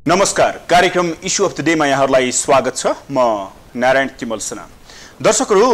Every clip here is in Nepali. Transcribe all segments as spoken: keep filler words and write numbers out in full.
नमस्कार, कार्यक्रम इश्यू अफ द डेमा यहाँहरूलाई स्वागत छ। म नारायण तिमल सेना। दर्शकहरू,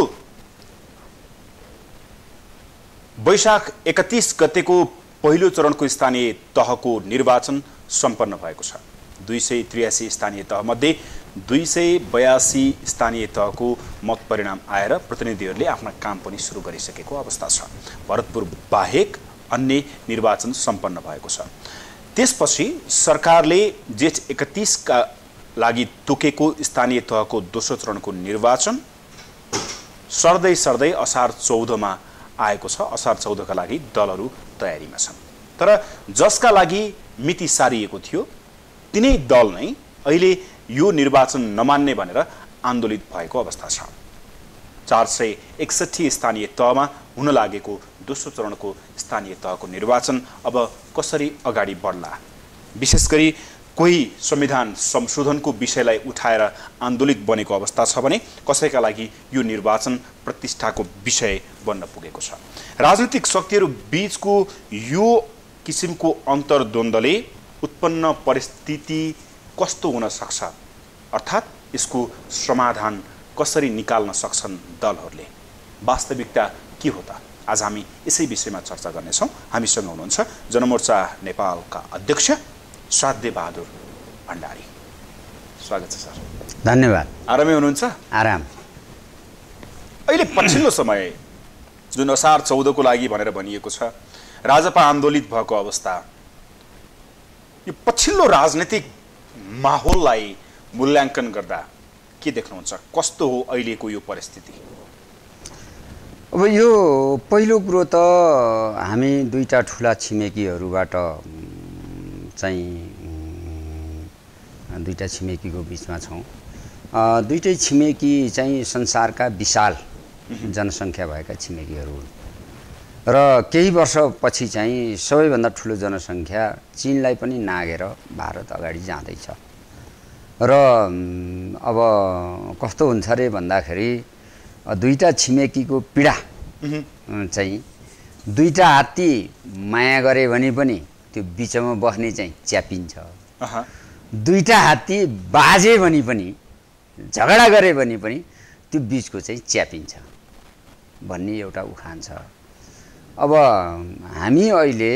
वैशाख एकतीस गतेको पहिलो चरणको स्थानीय तहको निर्वाचन सम्पन्न भएको छ। दुई सय त्रियासी स्थानीय तह मध्ये दुई सय बयासी स्थानीय तहको मत परिणाम आएर प्रतिनिधिहरूले आफ्ना काम पनि सुरु गरिसकेको अवस्था छ। भरतपुर बाहेक अन्य निर्वाचन सम्पन्न भएको छ। त्यसपछि सरकारले जेठ एकतीस का लागि तोकेको स्थानीय तहको दोस्रो चरणको निर्वाचन सर्दै सर्दै असार चौध मा आएको छ। असार चौध का लागि दलहरू तयारीमा छन्। तर जसका लागि मिति सारिएको थियो तिनै दल नै अहिले यो निर्वाचन नमान्ने भनेर आन्दोलित भएको अवस्था छ। चार सय एकसठी स्थानीय तहमा हुन लागेको दोस्रो चरणको स्थानीय तहको निर्वाचन अब कसरी अगाडि बढ्ला? विशेष गरी कोही संविधान संशोधनको विषयलाई उठाएर आन्दोलित बनेको अवस्था छ भने कसैका लागि यो निर्वाचन प्रतिष्ठाको विषय बन्न पुगेको छ। राजनीतिक शक्तिहरू बीचको यो किसिमको अन्तर्द्वन्द्वले उत्पन्न परिस्थिति कस्तो हुन सक्छ, अर्थात् यसको समाधान कसरी निकाल्न सक्छन् दलहरूले? वास्तविकता के हो त? आज हामी यसै विषयमा चर्चा गर्नेछौँ। हामीसँग हुनुहुन्छ जनमोर्चा नेपालका अध्यक्ष श्राद्ध बहादुर भण्डारी। स्वागत छ सर। धन्यवाद। आरामै हुनुहुन्छ? आराम। अहिले पछिल्लो समय जुन असार चौध को लागि भनेर भनिएको छ, राजपा आन्दोलित भएको अवस्था, यो पछिल्लो राजनीतिक माहौललाई मूल्याङ्कन गर्दा के देख्नुहुन्छ? कस्तो हो अहिलेको यो परिस्थिति? अब यो पहिलो कुरो त हामी दुईटा ठुला छिमेकीहरूबाट चाहिँ दुईटा छिमेकीको बिचमा छौँ। दुईटै छिमेकी चाहिँ संसारका विशाल जनसङ्ख्या भएका छिमेकीहरू र केही वर्षपछि चाहिँ सबैभन्दा ठुलो जनसङ्ख्या चीनलाई पनि नागेर भारत अगाडि जाँदैछ। र अब कस्तो हुन्छ रे भन्दाखेरि दुईटा छिमेकीको पीडा चाहिँ दुईटा हात्ती माया गरे भने पनि त्यो बिचमा बस्ने चाहिँ च्यापिन्छ। दुईटा हात्ती बाजे भने पनि झगडा गरे भने पनि त्यो बिचको चाहिँ च्यापिन्छ भन्ने एउटा उखान छ। अब हामी अहिले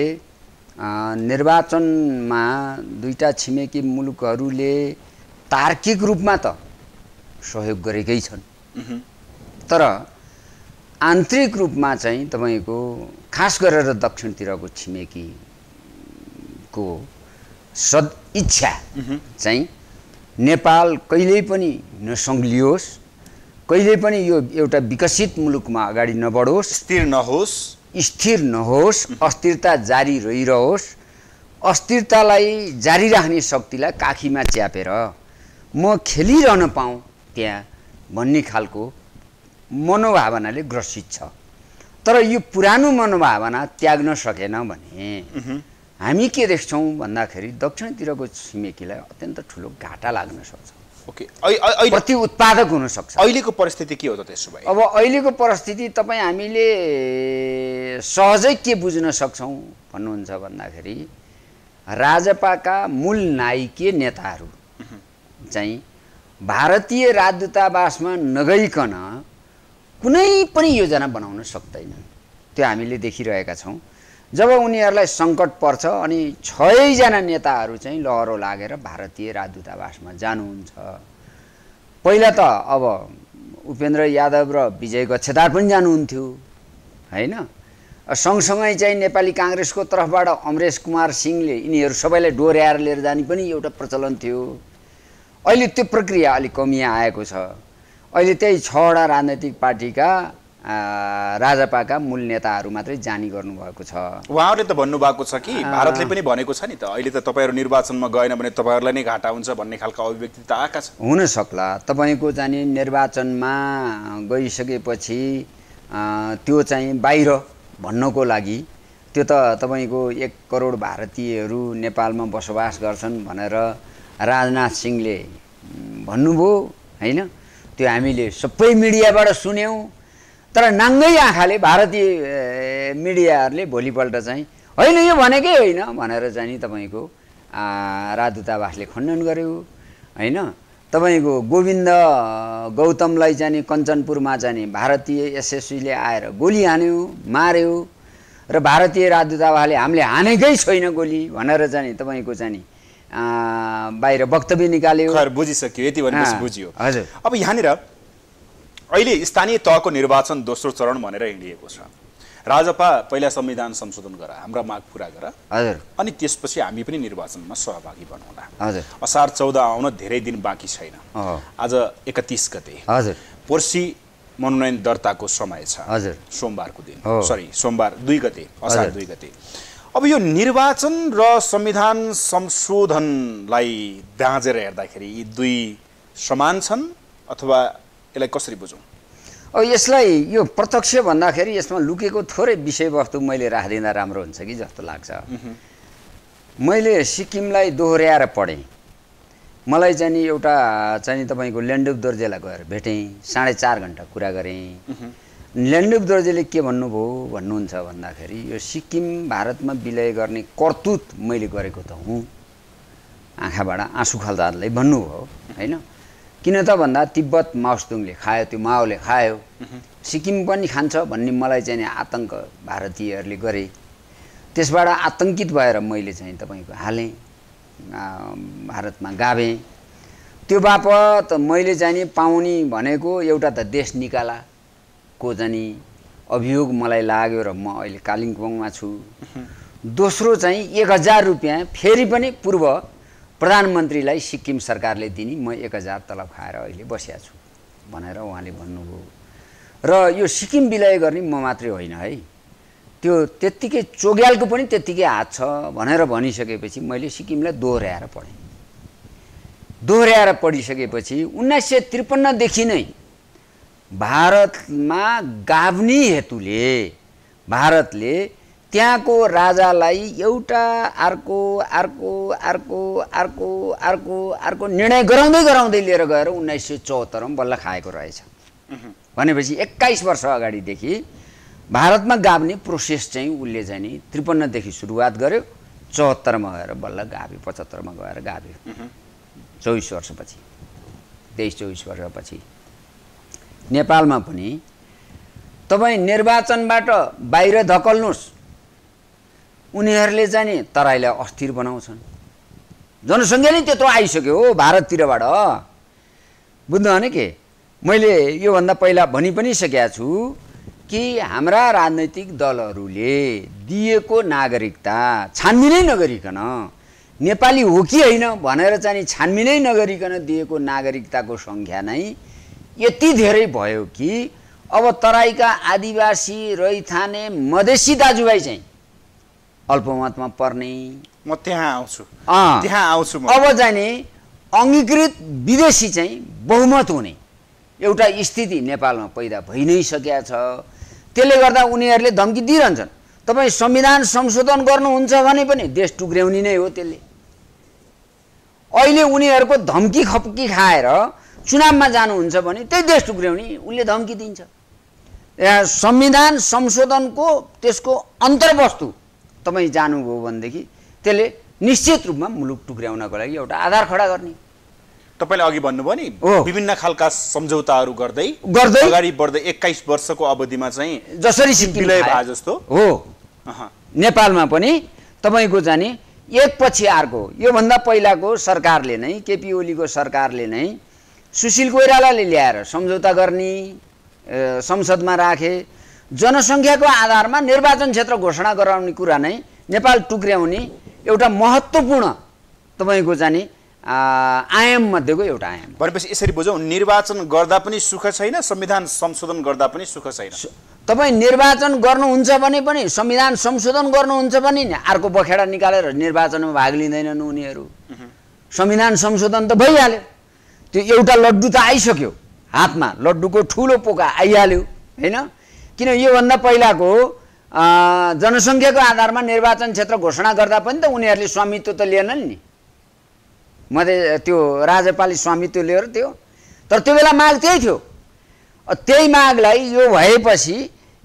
निर्वाचनमा दुईटा छिमेकी मुलुकहरूले तार्किक रूपमा त सहयोग गरेकै छन्, तर आन्तरिक रूपमा चाहिँ तपाईको खास गरेर दक्षिणतिरको छिमेकीको सदिच्छा चाहिँ नेपाल कहिल्यै पनि नसङ्ग्लियोस्, कहिल्यै पनि यो एउटा विकसित मुलुकमा अगाडि नबढोस्, स्थिर नहोस्, स्थिर नहोस्, अस्थिरता जारी रहिरहोस्, अस्थिरतालाई जारी राख्ने शक्तिलाई काखीमा च्यापेर म खेलिरहन पाऊँ त्यहाँ भन्ने खालको मनोभावनाले ग्रसित छ। तर यो पुरानो मनोभावना त्याग्न सकेन भने हामी के देख्छौँ भन्दाखेरि दक्षिणतिरको छिमेकीलाई अत्यन्त ठुलो घाटा लाग्न सक्छ। ओके, प्रति उत्पादक हुन सक्छ। अहिलेको परिस्थिति के हो त त्यसो भए? अब अहिलेको परिस्थिति तपाईँ हामीले सहजै के बुझ्न सक्छौँ भन्नुहुन्छ भन्दाखेरि राजपाका मूल नायकीय नेताहरू चाहिँ भारतीय राजदूतावासमा नगइकन कुनै पनि योजना बनाउन सक्दैनन्। त्यो हामीले देखिरहेका छौँ। जब उनीहरूलाई सङ्कट पर्छ अनि छयजना नेताहरू चाहिँ लहरो लागेर भारतीय राजदूतावासमा जानुहुन्छ। पहिला त अब उपेन्द्र यादव र विजय गच्छेदार पनि जानुहुन्थ्यो हैन। सँगसँगै चाहिँ नेपाली काङ्ग्रेसको तर्फबाट अमरेश कुमार सिंहले यिनीहरू सबैलाई डोर्याएर लिएर जाने पनि एउटा प्रचलन थियो। अहिले त्यो प्रक्रिया अलिक कमिया आएको छ। अहिले त्यही छवटा राजनैतिक पार्टीका राजपाका मूल नेताहरू मात्रै जानी गर्नुभएको छ। उहाँहरूले त भन्नुभएको छ कि भारतले पनि भनेको छ नि त अहिले त तपाईँहरू निर्वाचनमा गएन भने तपाईँहरूलाई नै घाटा हुन्छ भन्ने खालको अभिव्यक्ति त आएका छ। हुन सक्ला तपाईँको चाहिँ निर्वाचनमा गइसकेपछि त्यो चाहिँ बाहिर भन्नको लागि त्यो त तपाईँको एक करोड भारतीयहरू नेपालमा बसोबास गर्छन् भनेर राजनाथ सिंहले भन्नुभयो हैन। त्यो हामीले सबै मिडियाबाट सुन्यौँ। तर नाङ्गै आँखाले भारतीय मिडियाहरूले भोलिपल्ट चाहिँ होइन यो भनेकै होइन भनेर चाहिँ नि तपाईँको राजदूतावासले खण्डन गर्यो हैन। तपाईको गोविन्द गौतमलाई चाहिँ कञ्चनपुरमा चाहिँ भारतीय एसएसबीले आएर गोली हान्यो मार्यो र भारतीय राजदूतावासले हामीले हानेकै छैन गोली भनेर चाहिँ तपाईको चाहिँ बाहिर वक्तव्य निकाल्यो। खैर बुझिसक्यो, यति भनेपछि बुझियो। हजुर। अब यहाँनिर अहिले स्थानीय तहको निर्वाचन दोस्रो चरण भनेर हिँडिएको छ। राजपा पहिला संविधान संशोधन गर, हाम्रा माग पूरा गर, हजुर, अनि त्यसपछि हामी पनि निर्वाचनमा सहभागी बनौँला। हजुर। असार चौध आउन धेरै दिन बाँकी छैन। आज एकतीस गते, हजुर, पर्सि मनोनयन दर्ताको समय छ। हजुर, सोमबारको दिन, सरी सोमबार दुई गते, असार दुई गते। अब यो निर्वाचन र संविधान संशोधनलाई दाँजेर हेर्दाखेरि यी दुई समान छन् अथवा यसलाई कसरी बुझौँ? अब यसलाई यो प्रत्यक्ष भन्दाखेरि यसमा लुकेको थोरै विषयवस्तु मैले राखिदिँदा राम्रो हुन्छ कि जस्तो लाग्छ। मैले सिक्किमलाई दोहोऱ्याएर पढेँ। मलाई चाहिँ नि एउटा चाहिँ तपाईँको ल्यान्डुप दोर्जेलाई गएर भेटेँ, साढे चार घन्टा कुरा गरेँ। ल्यान्डुप दोर्जेले के भन्नुभयो भन्नुहुन्छ भन्दाखेरि यो सिक्किम भारतमा विलय गर्ने कर्तुत मैले गरेको त हुँ, आँखाबाट आँसु खल्दालाई भन्नुभयो होइन। किन त भन्दा तिब्बत माओवादीले खायो, त्यो माओले खायो, सिक्किम पनि खान्छ भन्ने मलाई चाहिँ आतङ्क भारतीयहरूले गरे। त्यसबाट आतङ्कित भएर मैले चाहिँ तपाईँको हालेँ, भारतमा गाभेँ। त्यो बापत मैले चाहिँ पाउने भनेको एउटा त देश निकाला को चाहिँ अभियोग मलाई लाग्यो र म अहिले कालिम्पोङमा छु। दोस्रो चाहिँ एक हजार रुपियाँ फेरि पनि पूर्व प्रधानमन्त्रीलाई सिक्किम सरकारले दिने, म एक हजार तलब खाएर अहिले बसिया छु भनेर उहाँले भन्नुभयो। र यो सिक्किम विलय गर्ने म मात्रै होइन है, त्यो त्यत्तिकै चोग्यालको पनि त्यत्तिकै हात छ भनेर भनिसकेपछि मैले सिक्किमलाई दोहोऱ्याएर पढेँ। दोहोऱ्याएर पढिसकेपछि उन्नाइस सय त्रिपन्नदेखि नै भारतमा गाभ्ने हेतुले भारतले त्यहाँको राजालाई एउटा अर्को अर्को अर्को अर्को अर्को अर्को निर्णय गराउँदै गराउँदै लिएर गएर उन्नाइस सय चौहत्तरमा बल्ल खाएको रहेछ। भनेपछि एक्काइस वर्ष अगाडिदेखि भारतमा गाभ्ने प्रोसेस चाहिँ उसले चाहिँ नि त्रिपन्नदेखि सुरुवात गर्यो, चौहत्तरमा गएर बल्ल गाभ्यो, पचहत्तरमा गएर गाभ्यो। चौबिस वर्षपछि, तेइस चौबिस वर्षपछि नेपालमा पनि तपाईँ निर्वाचनबाट बाहिर धकल्नुहोस्, उनीहरूले चाहिँ नि तराईलाई अस्थिर बनाउँछन्। जनसङ्ख्या नै त्यत्रो आइसक्यो हो भारततिरबाट, बुझ्नु भने के। मैले योभन्दा पहिला भनि पनि सकेका छु कि हाम्रा राजनैतिक दलहरूले दिएको नागरिकता छानबिनै नगरिकन, नेपाली हो कि होइन भनेर चाहिँ छानबिनै नगरिकन दिएको नागरिकताको सङ्ख्या नै यति धेरै भयो कि अब तराईका आदिवासी, रैथाने, मधेसी दाजुभाइ चाहिँ अल्पमतमा पर्ने। म त्यहाँ आउँछु त्यहाँ आउँछु म। अब चाहिँ नि अङ्गीकृत विदेशी चाहिँ बहुमत हुने एउटा स्थिति नेपालमा पैदा भइ नै सकेका छ। त्यसले गर्दा उनीहरूले धम्की दिइरहन्छन्, तपाईँ संविधान संशोधन गर्नुहुन्छ भने पनि देश टुक्र्याउने नै हो त्यसले। अहिले उनीहरूको धम्की खप्की खाएर चुनावमा जानुहुन्छ भने त्यही देश टुक्र्याउने उसले धम्की दिन्छ। संविधान संशोधनको त्यसको अन्तर्वस्तु तपाईँ जानुभयो भनेदेखि त्यसले निश्चित रूपमा मुलुक टुक्र्याउनको लागि एउटा आधार खडा गर्ने। तपाईँले अघि भन्नुभयो नि विभिन्न खालका सम्झौताहरू गर्दै गर्दै अगाडि बढ्दै एक्काइस वर्षको अवधिमा चाहिँ जसरी सिक्किम विलय भए जस्तो हो नेपालमा पनि तपाईँको जाने एकपछि अर्को। योभन्दा पहिलाको सरकारले नै, केपी ओलीको सरकारले नै सुशील कोइरालाले ल्याएर सम्झौता गर्ने, संसदमा राखे, जनसङ्ख्याको आधारमा निर्वाचन क्षेत्र घोषणा गराउने कुरा नै नेपाल टुक्र्याउने एउटा महत्त्वपूर्ण तपाईँको जाने आयाम मध्येको एउटा आयाम। भनेपछि यसरी बुझौँ, निर्वाचन गर्दा पनि सुख छैन, संविधान संशोधन गर्दा पनि सुख छैन। तपाईँ निर्वाचन गर्नुहुन्छ भने पनि, संविधान संशोधन गर्नुहुन्छ भने नि अर्को बखेडा निकालेर निर्वाचनमा भाग लिँदैनन् उनीहरू। संविधान संशोधन त भइहाल्यो, त्यो एउटा लड्डु त आइसक्यो हातमा, लड्डुको ठुलो पोका आइहाल्यो होइन। किन योभन्दा पहिलाको जनसङ्ख्याको आधारमा निर्वाचन क्षेत्र घोषणा गर्दा पनि त उनीहरूले स्वामित्व त लिएनन् नि, मधे त्यो राजपाली स्वामित्व लिएर थियो। तर त्यो बेला माग त्यही थियो। त्यही मागलाई यो भएपछि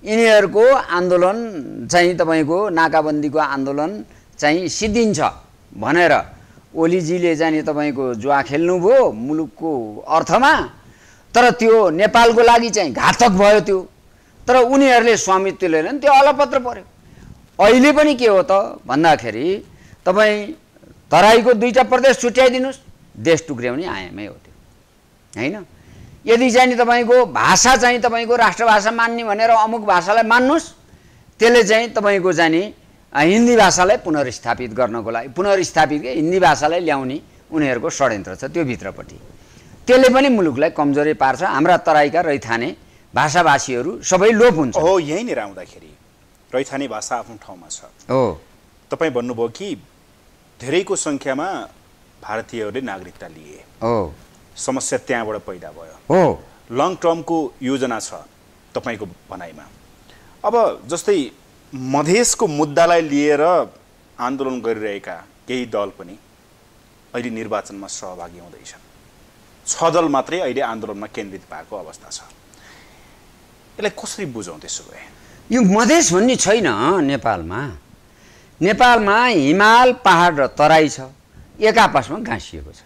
यिनीहरूको आन्दोलन चाहिँ तपाईँको नाकाबन्दीको आन्दोलन चाहिँ सिद्धिन्छ भनेर ओलीजीले जाने तपाईँको जुवा खेल्नुभयो मुलुकको अर्थमा, तर त्यो नेपालको लागि चाहिँ घातक भयो त्यो। तर उनीहरूले स्वामित्व लिएन, त्यो अलपत्र पर्यो। अहिले पनि के हो त भन्दाखेरि तपाईँ तराईको दुईवटा प्रदेश छुट्याइदिनुहोस्, देश टुक्र्याउने आयामै हो त्यो, होइन? यदि चाहिँ तपाईँको भाषा चाहिँ तपाईँको राष्ट्रभाषा मान्ने भनेर अमुक भाषालाई मान्नुहोस्, त्यसले चाहिँ तपाईँको जाने हिन्दी भाषालाई पुनर्स्थापित गर्नको लागि, पुनर्स्थापित हिन्दी भाषालाई ल्याउने उनीहरूको षड्यन्त्र छ त्यो भित्रपट्टि। त्यसले पनि मुलुकलाई कमजोरी पार्छ। हाम्रा तराईका रैथाने भाषाभाषीहरू सबै लोप हुन्छ। हो, यहीँनिर आउँदाखेरि रैथाने भाषा आफ्नो ठाउँमा छ। हो, तपाईँ भन्नुभयो कि धेरैको सङ्ख्यामा भारतीयहरूले नागरिकता लिए। हो, समस्या त्यहाँबाट पैदा भयो। हो, लङ टर्मको योजना छ तपाईँको भनाइमा। अब जस्तै मधेसको मुद्दालाई लिएर आन्दोलन गरिरहेका केही दल पनि अहिले निर्वाचनमा सहभागी हुँदैछन्। छ दल मात्रै अहिले आन्दोलनमा केन्द्रित भएको अवस्था छ। यसलाई कसरी बुझौँ त्यसो भए? यो मधेस भन्ने छैन नेपालमा। नेपालमा हिमाल, पहाड र तराई छ, एक आपसमा गाँसिएको छ।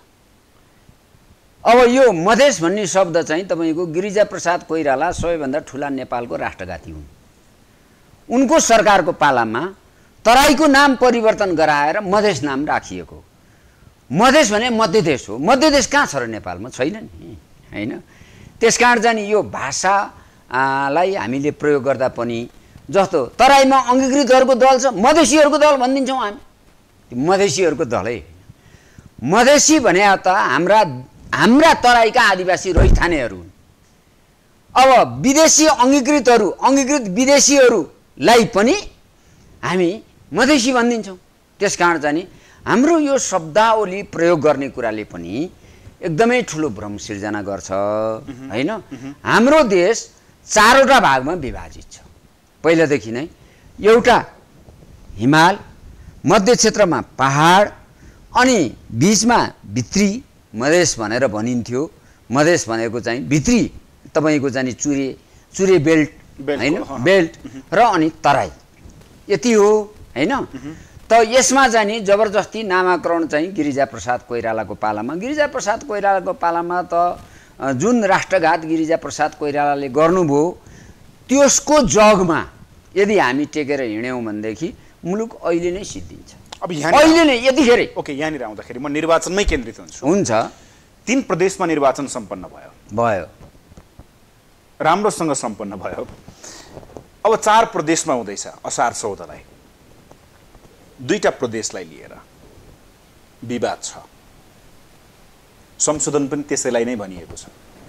अब यो मधेस भन्ने शब्द चाहिँ तपाईँको गिरिजाप्रसाद कोइराला सबैभन्दा ठुला नेपालको राष्ट्रघाती हुन्। उनको सरकारको पालामा तराईको नाम परिवर्तन गराएर मधेस नाम राखिएको। मधेस भने मध्य देश हो। मध्य देश कहाँ छ र नेपालमा? छैन नि, होइन? त्यसकारण चाहिँ यो भाषालाई हामीले प्रयोग गर्दा पनि जस्तो तराईमा अङ्गीकृतहरूको दल छ, मधेसीहरूको दल भनिदिन्छौँ हामी। मधेसीहरूको दलै मधेसी भने त हाम्रा हाम्रा तराईका आदिवासी रैथानेहरू हुन्। अब विदेशी अङ्गीकृतहरू अङ्गीकृत विदेशीहरूलाई पनि हामी मधेसी भनिदिन्छौँ। त्यसकारण चाहिँ हाम्रो यो शब्दावली प्रयोग गर्ने कुराले पनि एकदमै ठुलो भ्रम सिर्जना गर्छ, होइन? हाम्रो देश चारवटा भागमा विभाजित छ पहिलादेखि नै। एउटा हिमाल, मध्य क्षेत्रमा पहाड, अनि बिचमा भित्री मधेस भनेर भनिन्थ्यो। मधेस भनेको चाहिँ भित्री तपाईँको चाहिँ चुरे चुरे बेल्ट, होइन? बेल्ट र अनि तराई, यति हो, होइन? त यसमा चाहिँ नि जबरजस्ती नामाकरण चाहिँ गिरिजाप्रसाद कोइरालाको पालामा गिरिजाप्रसाद कोइरालाको पालामा त जुन राष्ट्रघात गिरिजाप्रसाद कोइरालाले गर्नुभयो त्यसको जगमा यदि हामी टेकेर हिँड्यौँ भनेदेखि मुलुक अहिले नै सिद्धिन्छ। अब यहाँ अहिले नै यतिखेरै। ओके, यहाँनिर आउँदाखेरि म निर्वाचनमै केन्द्रित हुन्छु। हुन्छ। तीन प्रदेशमा निर्वाचन सम्पन्न भयो भयो राम्रोसँग सम्पन्न भयो। अब चार प्रदेशमा हुँदैछ असार चौधलाई। दुईटा प्रदेशलाई लिएर विवाद छ। संशोधन पनि त्यसैलाई नै भनिएको छ।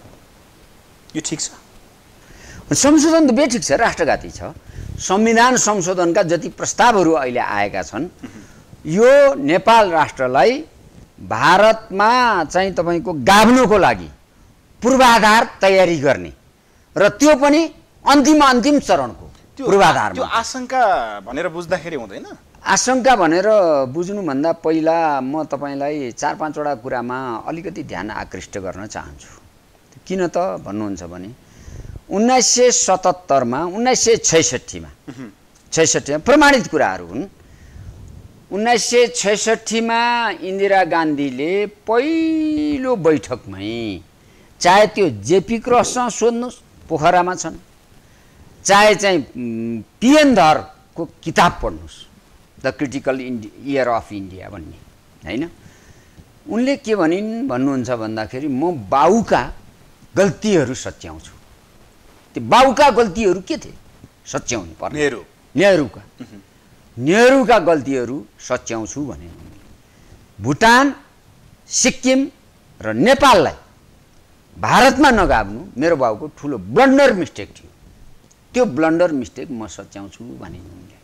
यो ठिक छ? संशोधन त बेठिक छ, राष्ट्रघाती छ। संविधान संशोधनका जति प्रस्तावहरू अहिले आएका छन् यो नेपाल राष्ट्रलाई भारतमा चाहिँ तपाईँको गाभ्नुको लागि पूर्वाधार तयारी गर्ने र त्यो पनि अन्तिम अन्तिम चरणको पूर्वाधारमा। त्यो आशंका भनेर बुझ्दाखेरि हुँदैन? आशंका भनेर बुझ्नुभन्दा पहिला म तपाईँलाई चार पाँचवटा कुरामा अलिकति ध्यान आकृष्ट गर्न चाहन्छु। किन त भन्नुहुन्छ भने उन्नाइस सय सतहत्तरमा उन्नाइस सय छैसठीमा छैसठीमा प्रमाणित कुराहरू हुन्। उन्नाइस सय छैसठीमा इन्दिरा गान्धीले पहिलो बैठकमै चाहे त्यो जेपी क्रससँग सोध्नुहोस्, पोखरामा छन्, चाहे चाहिँ पिएन धरको किताब पढ्नुहोस्, the critical indie year of India भन्ने, होइन? उनले के भनिन् भन्नुहुन्छ भन्दाखेरि म बाउका गल्तीहरू सच्याउँछु। त्यो बाउका गल्तीहरू के थिए सच्याउनु पर्ने? नेहरू नेहरूका नेहरूका गल्तीहरू सच्याउँछु भने भुटान, सिक्किम र नेपाललाई भारतमा नगाभ्नु मेरो बाउको ठुलो ब्लन्डर मिस्टेक थियो। त्यो ब्लन्डर मिस्टेक म सच्याउँछु भने उनले।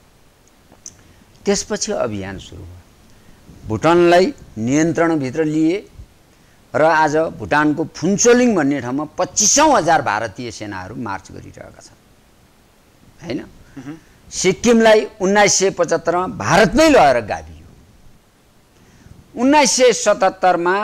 त्यसपछि अभियान सुरु भयो। भुटानलाई नियन्त्रणभित्र लिए र आज भुटानको फुन्चोलिङ भन्ने ठाउँमा पच्चिसौँ हजार भारतीय सेनाहरू मार्च गरिरहेका छन्, होइन? सिक्किमलाई उन्नाइस सय पचहत्तरमा भारतमै लगेर गाभियो। उन्नाइस सय सतहत्तरमा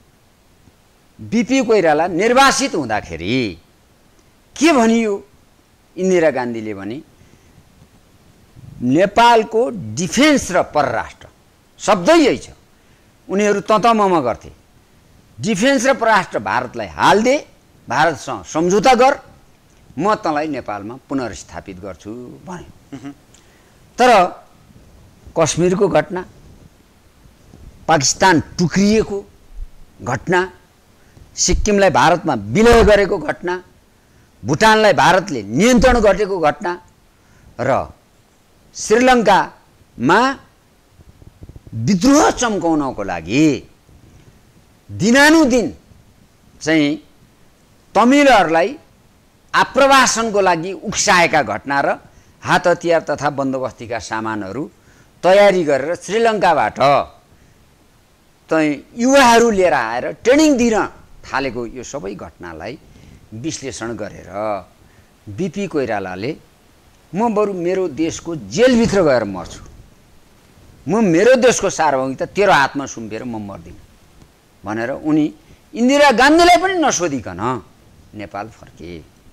बिपी कोइराला निर्वासित हुँदाखेरि के भनियो? इन्दिरा गान्धीले भने नेपालको डिफेन्स र परराष्ट्र शब्दै यही छ, उनीहरू तत मम गर्थे। डिफेन्स र परराष्ट्र भारतलाई हाल्दे, भारतसँग सम्झौता गर, म तँलाई नेपालमा पुनर्स्थापित गर्छु भने। तर कश्मीरको घटना, पाकिस्तान टुक्रिएको घटना, सिक्किमलाई भारतमा विलय गरेको घटना, भुटानलाई भारतले नियन्त्रण गरेको घटना र श्रीलङ्कामा विद्रोह चम्काउनको लागि दिनानुदिन चाहिँ तमिलहरूलाई आप्रवासनको लागि उक्साएका घटना र हात हतियार तथा बन्दोबस्तीका सामानहरू तयारी गरेर श्रीलङ्काबाट चाहिँ युवाहरू लिएर आएर ट्रेनिङ दिन थालेको यो सबै घटनालाई विश्लेषण गरेर बिपी कोइरालाले म बरु मेरो देशको जेलभित्र गएर मर्छु, म मेरो देशको सार्वभौमिकता तेरो हातमा सुम्पेर म मर्दिनँ भनेर उनी इन्दिरा गान्धीलाई पनि नसोधिकन नेपाल फर्के।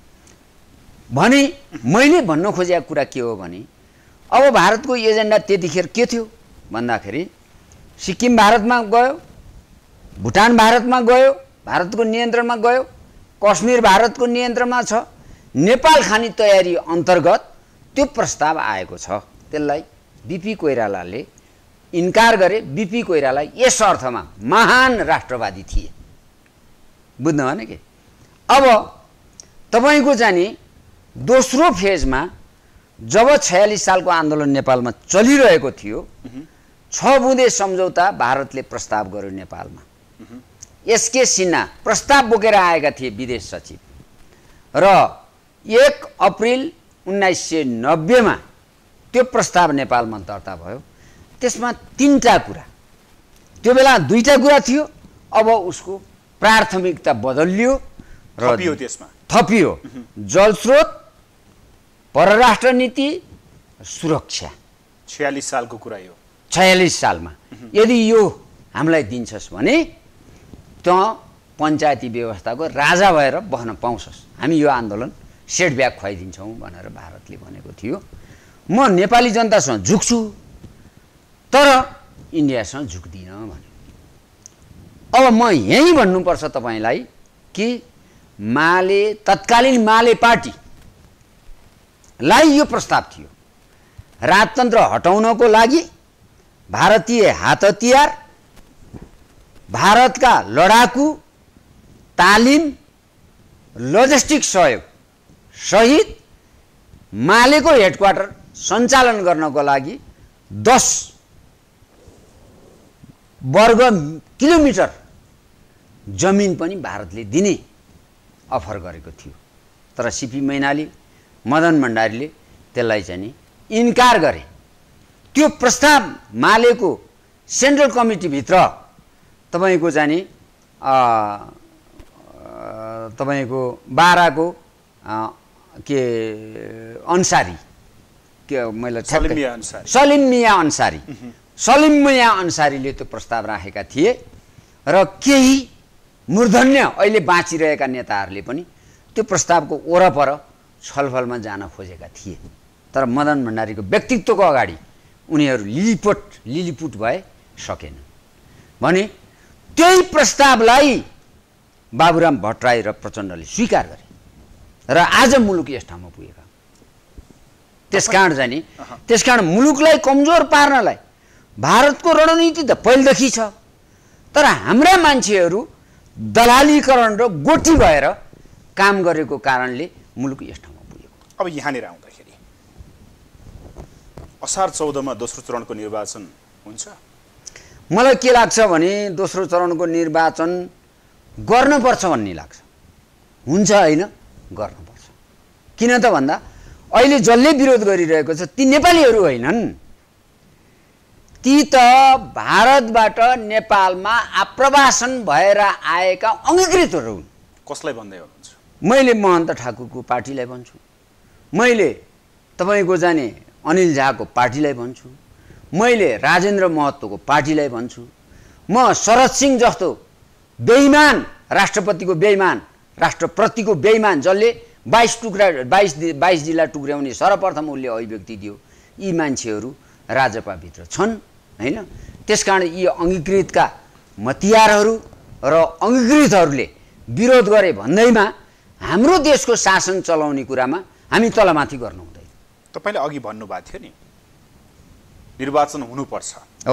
भने मैले भन्न खोजेको कुरा के हो भने अब भारतको एजेन्डा त्यतिखेर के थियो भन्दाखेरि सिक्किम भारतमा गयो, भुटान भारतमा गयो, भारतको नियन्त्रणमा गयो, कश्मीर भारतको नियन्त्रणमा छ, नेपाल खानी तयारी अन्तर्गत त्यो प्रस्ताव आएको छ। त्यसलाई बिपी कोइरालाले इन्कार गरे। बिपी कोइराला यस अर्थमा महान राष्ट्रवादी थिए, बुझ्नु भने के। अब तपाईँको चाहिँ दोस्रो फेजमा जब छयालिस सालको आन्दोलन नेपालमा चलिरहेको थियो, छ बुँदे सम्झौता भारतले प्रस्ताव गर्यो नेपालमा। एसके सिन्हा प्रस्ताव बोकेर आएका थिए विदेश सचिव र एक अप्रिल उन्नाइस सय नब्बेमा त्यो प्रस्ताव नेपालमा दर्ता भयो। त्यसमा तीनटा कुरा, त्यो बेला दुईटा कुरा थियो, अब उसको प्राथमिकता बदलियो र थपियो, त्यसमा थपियो जलस्रोत, परराष्ट्र नीति, सुरक्षा। छयालिस सालको कुरा यो। छयालिस सालमा यदि यो हामीलाई दिन्छस् भने त पञ्चायती व्यवस्थाको राजा भएर बस्न पाउँछस्, हामी यो आन्दोलन सेटब्याक खुवाइदिन्छौँ भनेर भारतले भनेको थियो। म नेपाली जनतासँग झुक्छु तर इन्डियासँग झुक्दिनँ भने। अब म यहीँ भन्नुपर्छ तपाईँलाई कि माले तत्कालीन माले पार्टीलाई यो प्रस्ताव थियो, राजतन्त्र हटाउनको लागि भारतीय हात हतियार, भारतका लडाकु, तालिम, लजिस्टिक सहयोग सहित मालेको हेडक्वार्टर सञ्चालन गर्नको लागि दस वर्ग किलोमिटर जमिन पनि भारतले दिने अफर गरेको थियो। तर सिपी मैनाली, मदन भण्डारीले त्यसलाई चाहिँ इन्कार गरे। त्यो प्रस्ताव मालेको सेन्ट्रल कमिटीभित्र तपाईँको चाहिँ तपाईँको बाह्रको के अन्सारी के मैले सलिम मिया अन्सारी सलिम मिया अन्सारीले त्यो प्रस्ताव राखेका थिए र केही मूर्धन्य अहिले बाँचिरहेका नेताहरूले पनि त्यो प्रस्तावको वरपर छलफलमा जान खोजेका थिए। तर मदन भण्डारीको व्यक्तित्वको अगाडि उनीहरू लिलिपुट लिलिपुट भए सकेन भने त्यही प्रस्तावलाई बाबुराम भट्टराई र प्रचण्डले स्वीकार गरे र आज मुलुक यस ठाउँमा पुगेका। त्यसकारण चाहिँ नि त्यसकारण मुलुकलाई कमजोर पार्नलाई भारतको रणनीति त पहिलेदेखि छ, तर हाम्रा मान्छेहरू दलालीकरण र गोठी भएर काम गरेको कारणले मुलुक यस ठाउँमा पुगेको। अब यहाँनिर आउँदाखेरि असार चौधमा दोस्रो चरणको निर्वाचन हुन्छ। मलाई के लाग्छ भने दोस्रो चरणको निर्वाचन गर्नुपर्छ भन्ने लाग्छ। हुन्छ होइन, गर्नुपर्छ। किन त भन्दा अहिले जसले विरोध गरिरहेको छ ती नेपालीहरू होइनन्, ती त भारतबाट नेपालमा आप्रवासन भएर आएका अङ्गीकृतहरू हुन्। कसलाई भन्दै हुनुहुन्छ? मैले महन्त ठाकुरको पार्टीलाई भन्छु, मैले तपाईँको जाने अनिल झाको पार्टीलाई भन्छु, मैले राजेन्द्र महतोको पार्टीलाई भन्छु, म शरद सिंह जस्तो बेइमान राष्ट्रपतिको बेइमान राष्ट्रप्रतिको बेइमान जसले बाइस टुक्रा बाइस बाइस जिल्ला टुक्र्याउने सर्वप्रथम उसले अभिव्यक्ति दियो, यी मान्छेहरू राजपाभित्र छन् हैन। त्यसकारण यी अङ्गीकृतका मतियारहरू र अङ्गीकृतहरूले विरोध गरे भन्दैमा हाम्रो देशको शासन चलाउने कुरामा हामी तलमाथि गर्नु हुँदैन। तपाईले अघि भन्नुभएको थियो नि निर्वाचन हुनुपर्छ। हो।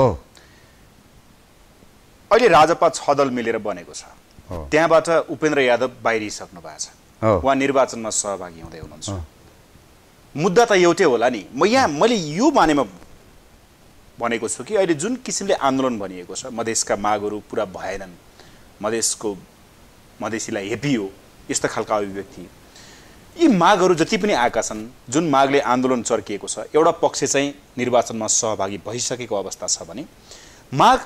अहिले राजपा छ दल मिलेर बनेको छ। हो। त्यहाँबाट उपेन्द्र यादव बाहिरिसक्नु भएको छ। हो। उहाँ निर्वाचनमा सहभागी हुँदै हुनुहुन्छ। मुद्दा त एउटै होला नि। म यहाँ मैले यो मानेमा भनेको छु कि अहिले जुन किसिमले आन्दोलन भनिएको छ, मधेसका मागहरू पुरा भएनन्, मधेसको मधेसीलाई हेपियो, यस्ता खालका अभिव्यक्ति, यी मागहरू जति पनि आएका छन्, जुन मागले आन्दोलन चर्किएको छ, एउटा पक्ष चाहिँ निर्वाचनमा सहभागी भइसकेको अवस्था छ भने माग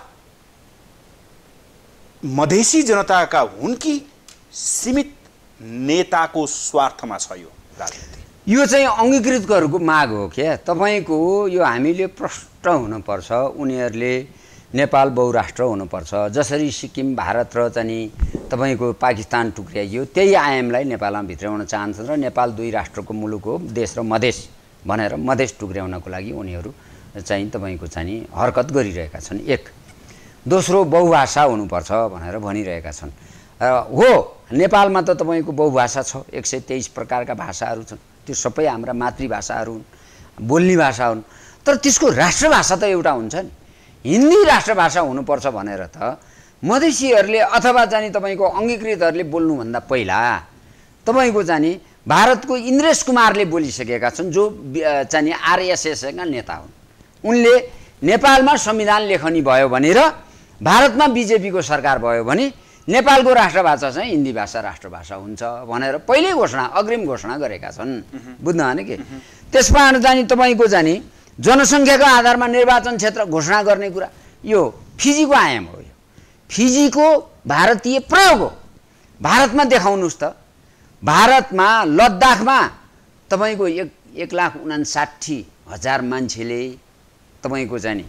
मधेसी जनताका हुन् कि सीमित नेताको स्वार्थमा छ यो राजनीति? यो चाहिँ अङ्गीकृतहरूको माग हो क्या। तपाईँको यो हामीले प्रष्ट हुनुपर्छ। उनीहरूले नेपाल बहुराष्ट्र हुनुपर्छ। जसरी सिक्किम भारत र चाहिँ तपाईँको पाकिस्तान टुक्र्याइयो, त्यही आयामलाई नेपालमा भित्राउन चाहन्छन् र नेपाल दुई राष्ट्रको मुलुक हो, देश र मधेस भनेर मधेस टुक्र्याउनको लागि उनीहरू चाहिँ तपाईँको चाहिँ हरकत गरिरहेका छन्। एक। दोस्रो, बहुभाषा हुनुपर्छ भनेर भनिरहेका छन्। हो, नेपालमा त तपाईँको बहुभाषा छ, एक सय तेइस प्रकारका भाषाहरू छन्। त्यो सबै हाम्रा मातृभाषाहरू हुन्, बोल्ने भाषा हुन्। तर त्यसको राष्ट्रभाषा त एउटा हुन्छ नि। हिन्दी राष्ट्रभाषा हुनुपर्छ भनेर त मधेसीहरूले अथवा चाहिँ तपाईँको अङ्गीकृतहरूले बोल्नुभन्दा पहिला तपाईँको चाहिँ भारतको इन्द्रेश कुमारले बोलिसकेका छन्, जो चाहिँ आरएसएसका नेता हुन्। उनले नेपालमा संविधान लेखनी भयो भनेर भारतमा बिजेपीको सरकार भयो भने नेपालको राष्ट्रभाषा चाहिँ हिन्दी भाषा राष्ट्रभाषा हुन्छ भनेर पहिल्यै घोषणा अग्रिम घोषणा गरेका छन्। बुझ्नु भने के? त्यसबाट जाने तपाईँको जाने जनसङ्ख्याको आधारमा निर्वाचन क्षेत्र घोषणा गर्ने कुरा यो फिजीको आयाम हो। यो फिजीको भारतीय प्रयोग हो। भारतमा देखाउनुहोस् त, भारतमा लद्दाखमा तपाईँको एक एक लाख उनासाठी हजार मान्छेले तपाईँको जाने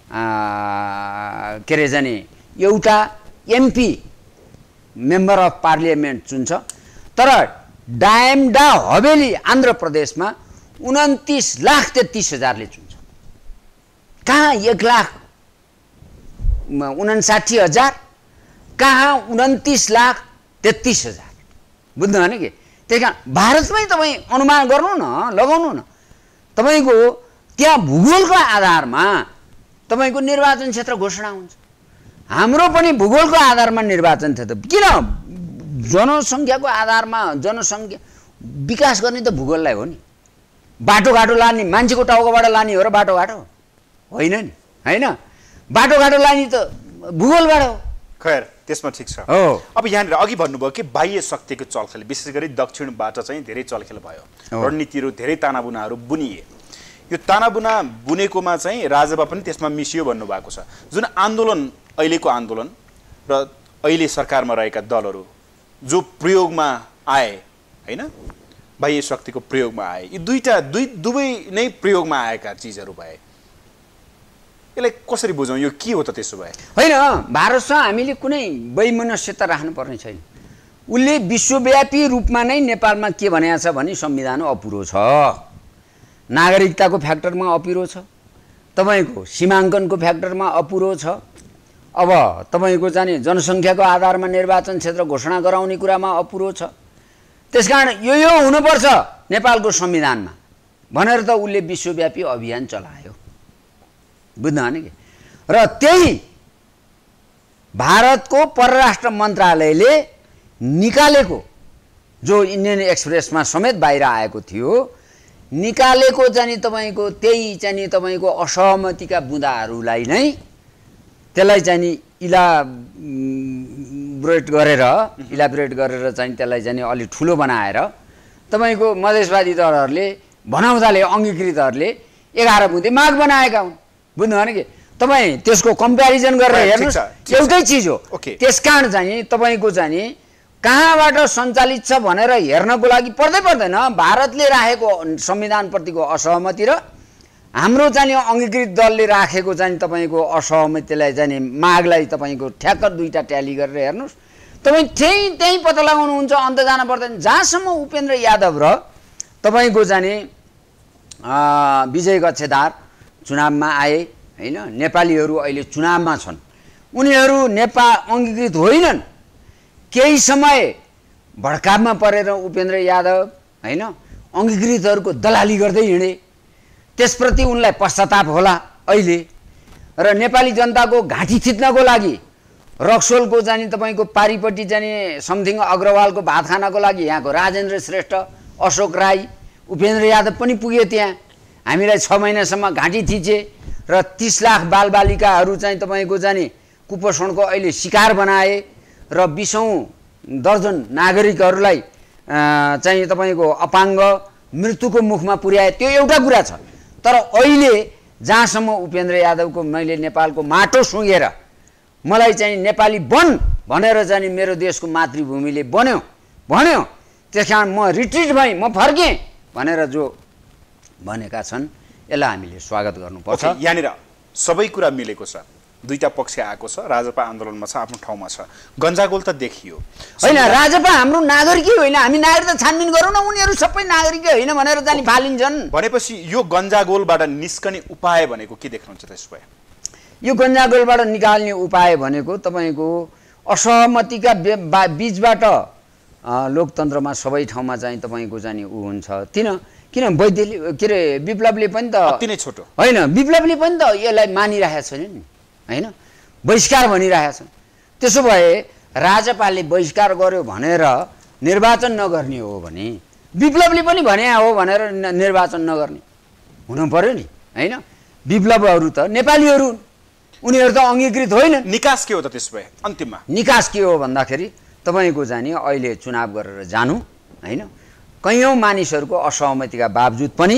के अरे जाने एउटा एमपी मेम्बर अफ पार्लियामेन्ट चुन्छ। तर डायमडा हवेली आन्ध्र प्रदेशमा उन्तिस लाख तेत्तिस हजारले चुन्छ। कहाँ एक लाख उनासाठी हजार, कहाँ उन्तिस लाख तेत्तिस हजार। बुझ्नु भने के? त्यही कारण भारतमै तपाईँ अनुमान गर्नु न, लगाउनु न। तपाईँको त्यहाँ भूगोलको आधारमा तपाईँको निर्वाचन क्षेत्र घोषणा हुन्छ। हाम्रो पनि भूगोलको आधारमा निर्वाचन क्षेत्र किन? जनसङ्ख्याको आधारमा जनसङ्ख्या विकास गर्ने त भूगोललाई हो नि। बाटोघाटो लाने मान्छेको टाउकोबाट लाने हो र बाटोघाटो होइन नि, होइन? बाटोघाटो लाने त भूगोलबाट हो। खैर, त्यसमा ठिक छ। हो। अब यहाँनिर अघि भन्नुभयो कि बाह्य शक्तिको चलखेल, विशेष गरी दक्षिणबाट चाहिँ धेरै चलखेल भयो, रणनीतिहरू धेरै तानाबुनाहरू बुनिए। यो तानाबुना बुनेकोमा चाहिँ राजपा पनि त्यसमा मिसियो भन्नुभएको छ। जुन आन्दोलन अहिलेको आन्दोलन र अहिले सरकारमा रहेका दलहरू जो प्रयोगमा आए, होइन, बाह्य शक्तिको प्रयोगमा आए, यी दुईटा दुई दुवै नै प्रयोगमा आएका चिजहरू भए। यसलाई कसरी बुझौँ? यो के हो त त्यसो भए? होइन, भारतसँग हामीले कुनै वैमनस्यता राख्नुपर्ने छैन। उसले विश्वव्यापी रूपमा नै नेपालमा के भनेको छ भने संविधान अपुरो छ, नागरिकताको फ्याक्टरमा अपुरो छ, तपाईँको सीमाङ्कनको फ्याक्टरमा अपुरो छ। अब तपाईँको चाहिँ जनसङ्ख्याको आधारमा निर्वाचन क्षेत्र घोषणा गराउने कुरामा अपुरो छ। त्यसकारण यो यो हुनुपर्छ नेपालको संविधानमा भनेर त उसले विश्वव्यापी अभियान चलायो। बुझ्नु भने के? र त्यही भारतको परराष्ट्र मन्त्रालयले निकालेको, जो इन्डियन एक्सप्रेसमा समेत बाहिर आएको थियो, निकालेको चाहिँ तपाईँको त्यही चाहिँ तपाईँको असहमतिका बुँदाहरूलाई नै त्यसलाई चाहिँ इलाबोरेट गरेर इलाबोरेट गरेर चाहिँ त्यसलाई चाहिँ अलि ठुलो बनाएर तपाईँको मधेसवादी दलहरूले भनाउँदाले अङ्गीकृतहरूले एघार बुँदे माग बनाएका हुन्। बुझ्नु भने के? तपाईँ त्यसको कम्पेरिजन गरेर हेर्नुहोस्, एउटै चिज हो। त्यसकारण चाहिँ तपाईँको चाहिँ कहाँबाट सञ्चालित छ भनेर हेर्नको लागि पर्दै पर्दैन। भारतले राखेको संविधानप्रतिको असहमति र हाम्रो चाहिँ अङ्गीकृत दलले राखेको चाहिँ तपाईँको असहमतिलाई चाहिँ मागलाई तपाईँको ठ्याक्क दुईवटा ट्याली गरेर हेर्नुहोस्। तपाईँ त्यहीँ त्यहीँ पत्ता लगाउनुहुन्छ, अन्त जान पर्दैन। जहाँसम्म उपेन्द्र यादव र तपाईँको चाहिँ विजय गच्छेदार चुनावमा आए, हैन नेपालीहरू अहिले चुनावमा छन् उनीहरू नेपाल अङ्गीकृत होइनन् केही समय भड्काममा परेर उपेन्द्र यादव हैन अङ्गीकृतहरूको दलाली गर्दै हिँडे त्यसप्रति उनलाई पश्चाताप होला अहिले र नेपाली जनताको घाँटी थिच्नको लागि रक्सोलको जाने तपाईको पारिपट्टि जाने समथिङ अग्रवालको भात खानको लागि यहाँको राजेन्द्र श्रेष्ठ अशोक राई उपेन्द्र यादव पनि पुगे त्यहाँ हामीलाई छ महिनासम्म घाँटी थिचे र तीस लाख बालबालिकाहरू चाहिँ तपाईको जाने कुपोषणको अहिले शिकार बनाए र बीसौं दर्जन नागरिकहरूलाई चाहिँ तपाईको अपाङ्ग मृत्युको मुखमा पुर्याए त्यो एउटा कुरा छ तर अहिले जहाँसम्म उपेन्द्र यादवको मैले नेपालको माटो सुँगेर मलाई चाहिँ नेपाली बन भनेर जाने मेरो देशको मातृभूमिले बन्यो भन्यो त्यसकारण म रिट्रिट भएँ म फर्केँ भनेर जो भनेका छन् यसलाई हामीले स्वागत गर्नुपर्छ यहाँनिर सबै कुरा मिलेको छ दुईटा पक्ष आएको छ राजपा आन्दोलनमा छ आफ्नो ठाउँमा छ गन्जागोल त देखियो हैन राजपा हाम्रो नागरिकै होइन हामी नागरिकता छानबिन गरौँ न उनीहरू सबै नागरिकै होइन भनेर जानी फालिन्छन् भनेपछि यो गन्जागोलबाट निस्कने उपाय भनेको के देख्नुहुन्छ त्यसो भए यो गन्जागोलबाट निकाल्ने उपाय भनेको तपाईको असहमतिका बीचबाट लोकतन्त्रमा सबै ठाउँमा चाहिँ तपाईको जानी उ हुन्छ किन किन वैद्यले के रे विप्लवले पनि त अति नै छोटो हैन विप्लवले पनि त यसलाई मानिरहेको छैन नि हैन बहिष्कार भनिरहेका छन् त्यसो भए राजपाले बहिष्कार गर्यो भनेर निर्वाचन नगर्ने हो भने विप्लवले पनि भने हो भनेर निर्वाचन नगर्ने हुनु पर्यो नि हैन विप्लवहरू त नेपालीहरू उनीहरू त अङ्गीकृत होइनन् निकास के हो त त्यसो भए अन्तिममा निकास के हो भन्दाखेरि तपाईको जानी अहिले चुनाव गरेर जानु हैन कैयौं मानिसहरूको असहमतिका बावजुद पनि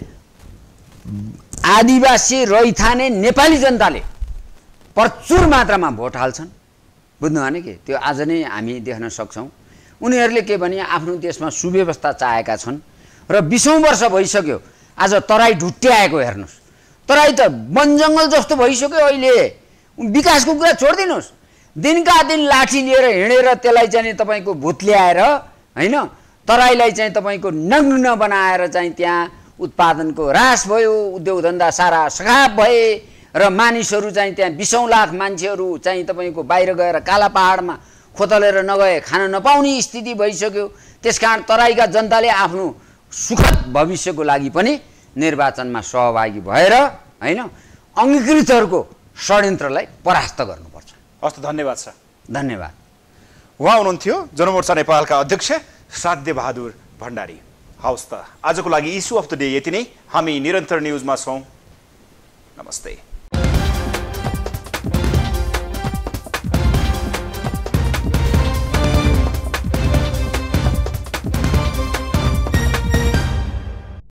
आदिवासी रैथाने नेपाली जनताले प्रचुर मात्रामा भोट हाल्छन् बुझ्नु भने के त्यो आज नै हामी देख्न सक्छौं उनीहरूले के भने आफ्नो देशमा सुव्यवस्था चाहेका छन् र बीसौं वर्ष भइसक्यो आज तराई ढुट्ट्याएको हेर्नुस् तराई त वनजङ्गल जस्तो भइसक्यो अहिले विकासको कुरा छोड्दिनुस् दिनका दिन लाठी लिएर हिँडेर त्यसलाई चाहिँ तपाईको भूत ल्याएर हैन तराईलाई चाहिँ तपाईको नग्न बनाएर चाहिँ त्यहाँ उत्पादनको ह्रास भयो उद्योग धन्दा सारा सखाप भए र मानिसहरू चाहिँ त्यहाँ बीसौं लाख मान्छेहरू चाहिँ तपाईको बाहिर गएर काला पहाडमा खोतलेर नगए खान नपाउने स्थिति भइसक्यो त्यसकारण तराईका जनताले आफ्नो सुखद भविष्यको लागि पनि निर्वाचनमा सहभागी भएर हैन अङ्गीकृतहरूको षड्यन्त्रलाई परास्त गर्नुपर्छ हस् धन्यवाद छ धन्यवाद उहाँ हुनुहुन्थ्यो जनमोर्चा नेपालका अध्यक्ष साध्य बहादुर भण्डारी हवस् त आजको लागि इस्यु अफ द डे यति नै हामी निरन्तर न्युजमा छौं नमस्ते।